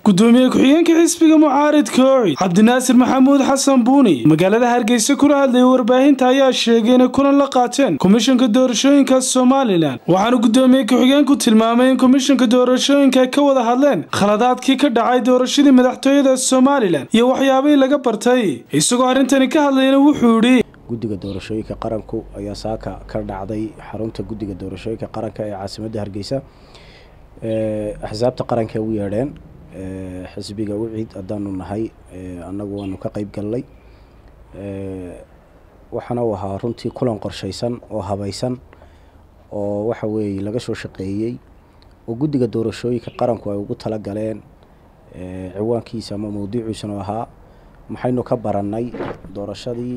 gudoomiye ku-xigeenka xisbiga mucaaridka cabdinaasir maxamuud xasan buuni magaalada Hargeysa kula hadlay warbaahinta ayaa sheegay in kulan la qaateen komishanka doorashooyinka Soomaaliland waxaana gudoomiye ku-xigeenku tilmaamay in komishanka doorashooyinka ka wada hadleen khaladaadkii ka dhacay doorashadii madaxtooyada Soomaaliland iyo waxyaabay laga bartay isagoo arintani ka hadlayna wuxuu yiri guddiga doorashooyinka qaranku ayaa saaka ka dhacday xarunta guddiga doorashooyinka qaranka ee caasimadda Hargeysa axsaabta qaranka u yeedheen xisbiga wiciid adaanu nahay anagu waanu ka qayb galnay waxana waxa runtii kulan qorsheysan oo habaysan oo waxa weey laga soo shaqeeyay oo guddiga doorashooyinka qaranku ay ugu tala galeen ciwaankiisa ama mowduuciisa ahaa maxaynu ka baranay doorashadii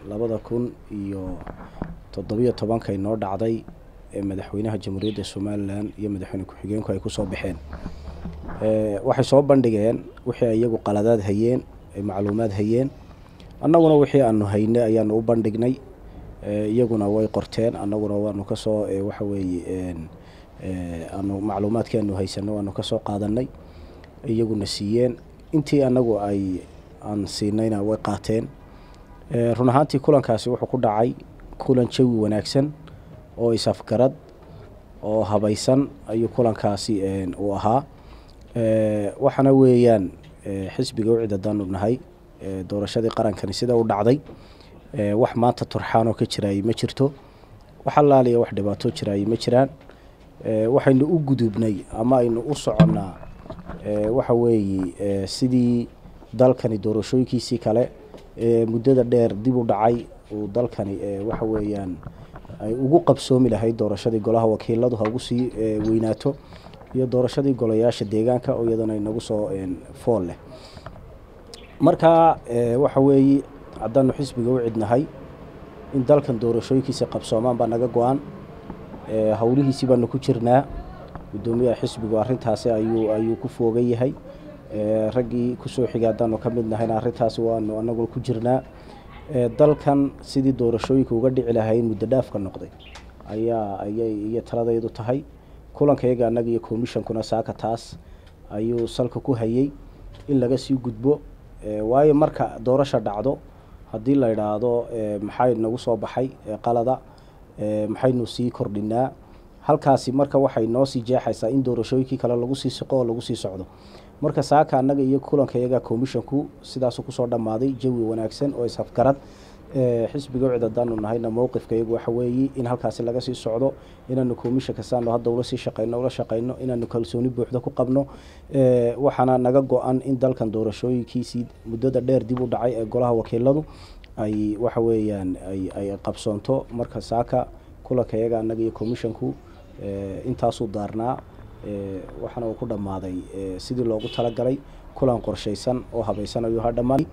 2017 noo dhacday madaxweynaha jamhuuriyadda Soomaaliland iyo madaxweyne ku-xigeenku ay ku soo baxeen waxay soo bandhigeen wixii iyagu qaladaad hayeen macluumaad hayeen annaguna wixii aanu haynay ayaanu u bandhignay iyaguna way qorteen annaguna waanu ka soo waxa weeye aanu macluumaadkeenu haysano waanu ka soo qaadanay iyaguna siiyeen intii annagu aan siinayna way qaateen run ahaantii kulankaasi wuxuu ku dhacay kulan jawi wanaagsan oo isafgarad oo habaysan ayuu kulankaasi uu ahaa waxana weeyaan xisbiga wiciid adaanu nahay doorashadii qarankani sida u dhacday wax maanta turxaan oo ka jiray ma jirto waxa laaliya wax dhibaato jiray ma jiraan waxaynu u gudubnay ama aynu u soconaa waxa weeye sidii dalkani doorashooyinkiisii kale muddada dheer dib u dhacay oo dalkani waxa weeyaan ay ugu qabsoomi lahayd doorashadii golaha wakiiladu ha ugu sii weynaato iyo doorashadii golayaasha deegaanka oo iyadana inagu soo fool leh marka waxa weeye haddaanu xisbiga u cidnahay in dalkan doorashooyinkiisa qabsoomaan baa naga go'an hawlihiisii baanu ku jirnaa gudoomiyaha xisbigu arrintaasi ayuu ku foogan yahay raggii ku soo xigay haddaanu ka mid nahayna arrintaasi waanu anagu ku jirnaa dalkan sidii doorashooyinka uga dhici lahayn muddo dhaafka noqday ayay taladaydu tahay kulankayaga annaga iyo komishankuna saaka taas ayuu salka ku hayay in laga sii gudbo waayo marka doorasho dhacdo haddii la yiraahdo maxay nagu soo baxay qalada maxaynu sii kordhinaa halkaasi marka waxay noo sii jeexaysaa in doorashooyinkii kale lagu sii shaqo oo lagu sii socdo marka saaka annaga iyo kulankayaga komishanku sidaas ku soo dhamaaday jawi wanaagsan oo isafgarad xisbiga wiciid adaanu nahayna mowqifkayagu waxa weeye in halkaasi laga sii socdo inaanu komishanka saano hadda ula sii shaqeyno inaanu kalsooni buuxda ku qabno waxana naga go'an in dalkan doorashooyinkiisii muddada dheer dib u dhacay ee golaha wakiiladu ay waxa weeyaan ay qabsoonto marka saaka kulankayaga annaga iyo komishanku intaasuu daarnaa waxana uu ku dhamaaday sidii loogu talagalay kulan qorsheysan oo habaysan ayuu hadhamaan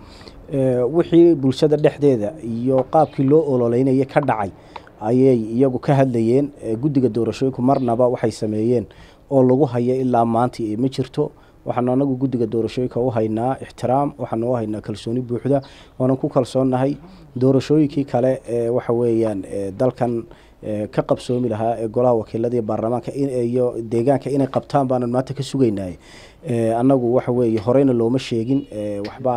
wixii bulshada dhexdeeda iyo qaabkii loo ololeynayay ka dhacay ayay iyagu ka hadlayeen guddiga doorashooyinku marnaba waxay sameeyeen oo lagu hayo ilaa maanta ma jirto waxaanu anagu guddiga doorashooyinka u haynaa ixtiraam waxaanu u haynaa kalsooni buuxda waana ku kalsoonahay doorashooyinkii kale waxa weeyaan dalkan ka qabsoomi lahaa golaha wakiilada iyo baarlamaanka iyo deegaanka inay qabtaan baan maanta ka sugaynaa annagu waxa weeye horeyna looma sheegin waxba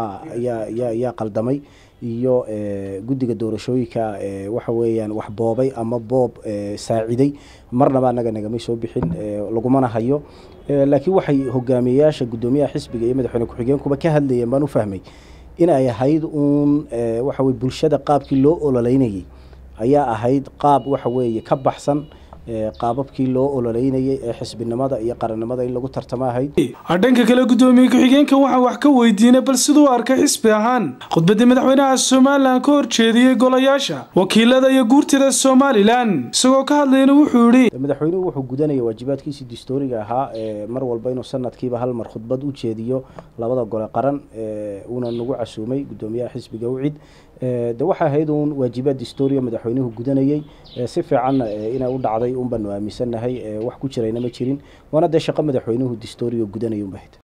ayaa qaldamay iyo guddiga doorashooyinka waxa weeyaan wax boobay ama boob saaciday marnaba anaga naga soo bixin lagumana hayo laakiin waxay hogaamiyayaasha gudoomiyaha xisbiga iyo madaxweyne ku-xigeenkuba ka hadlayeen baan u fahmay in ay ahayd waxa weeye bulshada qaabkii loo ololeynayay ayaa ahayd qaab waxa weeye ka baxsan qaababkii loo ololeynayay ee xisbinimada iyo qarannimada in lagu tartamo ahayd dhanka kale gudoomiye ku-xigeenka waxa wax ka weydiinay bal sidoo arkay xisbi ahaan khudbadii madaxweynaha Soomaaliland ka horjeediyay golayaasha wakiilada iyo guurtida Soomaaliland isagoo ka hadlayna wuxuu yiri madaxweynuhu wuxuu gudanayay waajibaadkiisa dastuuriga ahaa mar walba inuu sanadkiiba hal mar khudbad u jeediyo labada gole qaran una nagu casuumay gudoomiyaha xisbiga wiciid waxa ahayd waajibaad dastuuriga madaxweynuhu gudanayay si fiican inay u dhacday baanu aaminsanahay wax ku jirayna ma jirin waana shaqo madaxweynuhu dastuuriga gudanayay